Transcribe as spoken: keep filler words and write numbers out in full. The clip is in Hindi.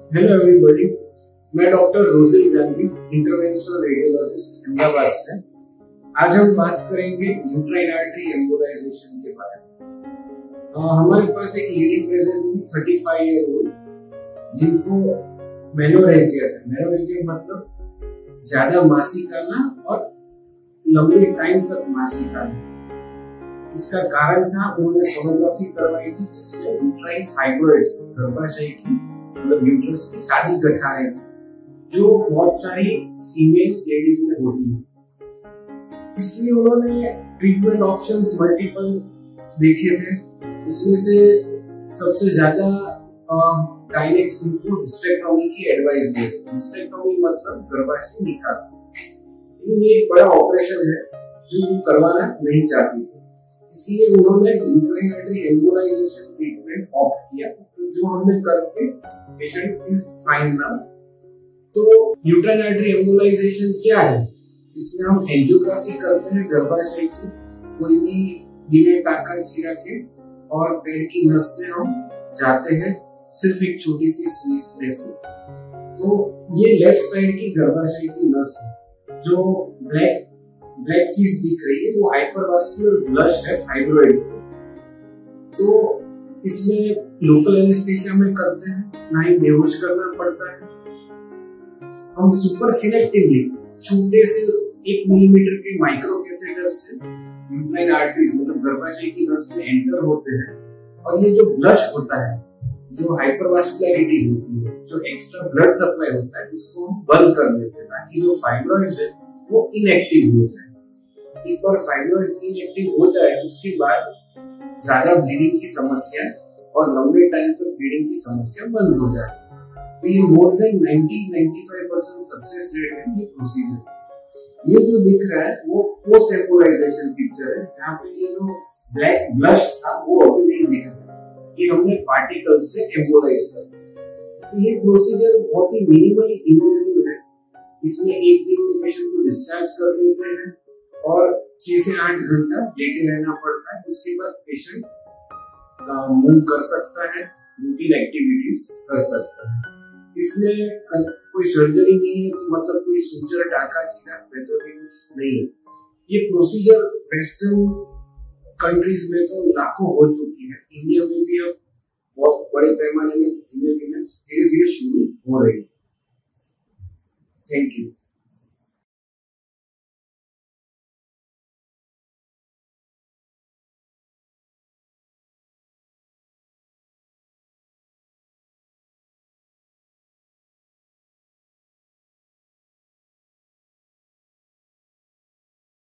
हेलो एवरीबॉडी, मैं doctor Rojil Gandhi, interventional radiologist Ahmedabad से। आज हम बात करेंगे यूट्राइन आर्टरी एम्बोलाइजेशन के बारे में। आ, हमारे पास एक लेडी प्रेजेंट हुई पैंतीस ईयर ओल्ड, जिनको मेनोरेजिया था। मेनोरेजिया मतलब ज्यादा मासिक आना और लंबे टाइम तक मासिक आना। इसका कारण था, उन्होंने सोनोग्राफी करवाई थी जिसमें यूट्राइन फाइब्रॉइड्स, गर्भाशय की मतलब यूट्रस की शादी गठाएं थी, जो बहुत सारी फीमेल लेडीज में होती है। इसलिए उन्होंने ट्रीटमेंट ऑप्शंस मल्टीपल देखे थे। उसमें से सबसे ज्यादा गायनेक्स उनको हिस्टेक्टोमी की एडवाइस दी। हिस्टेक्टोमी मतलब गर्भाशय निकाल। ये एक बड़ा ऑपरेशन है जो वो करवाना नहीं चाहती थी, इसलिए उन्होंने uterine artery embolisation treatment opt किया, जो हमने करके पेशेंट इज फाइन नाउ। तो यूट्राइन आर्टरी एम्बोलाइजेशन क्या है? इसमें हम एंजियोग्राफी करते हैं गर्भाशय की, कोई भी बिना टाका चिरा के, और पेट की नस से हम जाते हैं सिर्फ एक छोटी सी सुई से। तो ये लेफ्ट साइड की गर्भाशय की नस है। जो ब्लैक ब्लैक चीज दिख रही है वो हाइपरवास्कुलर ब्लश है, फाइब्रोइड। तो इसमें लोकल एनेस्थीसिया में करते हैं, ना ही बेहोश करना पड़ता है। हम सुपर सिलेक्टिवली छोटे से एक मिलीमीटर के माइक्रो कैथेटर से यूट्राइन आर्टरीज मतलब गर्भाशय की नस में एंटर होते हैं, और ये जो ब्लश होता है, जो हाइपरवास्कुलरिटी होती है, जो एक्स्ट्रा ब्लड सप्लाई होता है, उसको हम बंद कर देते हैं ताकि जो फाइब्रॉइड्स है वो इनएक्टिव हो जाए। एक बार फाइब्रॉइड्स इनएक्टिव हो जाए उसके बाद ज्यादा ब्लीडिंग की समस्या और लंबे टाइम तक ब्लीडिंग की समस्या बंद हो जाए। तो ये मोर देन नब्बे से पचानवे परसेंट सक्सेस रेट है ये प्रोसीजर। ये जो दिख रहा है वो पोस्ट एम्बोलाइजेशन पिक्चर है, जहाँ पे ये जो ब्लैक ब्लश था वो अभी नहीं दिख रहा। ये हमने पार्टिकल से एम्बोलाइज कर दिया। तो ये प्रोसीजर बहुत ही मिनिमली इन्वेसिव है। इसमें एक दिन में पेशेंट को डिस्चार्ज कर देते हैं और छह से आठ घंटा लेटे रहना पड़ता है। उसके बाद पेशेंट मूव कर सकता है, रूटीन एक्टिविटीज कर सकता है। इसमें कोई सर्जरी नहीं है, तो मतलब कोई सूचर टाका चीरा वैसा भी कुछ नहीं है। ये प्रोसीजर वेस्टर्न कंट्रीज में तो लाखों हो चुकी है। इंडिया में भी अब बहुत बड़े पैमाने में धीमे धीमे धीरे धीरे शुरू हो रही है। Thank you.